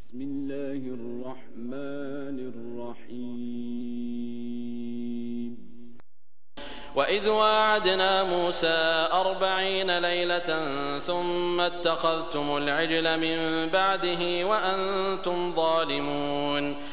بسم الله الرحمن الرحيم. وإذ واعدنا موسى 40 ليلة ثم اتخذتم العجل من بعده وأنتم ظالمون